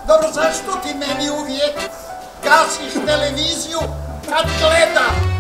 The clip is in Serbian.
Dobro, zašto ti meni uvijek gasiš televiziju kad gledam?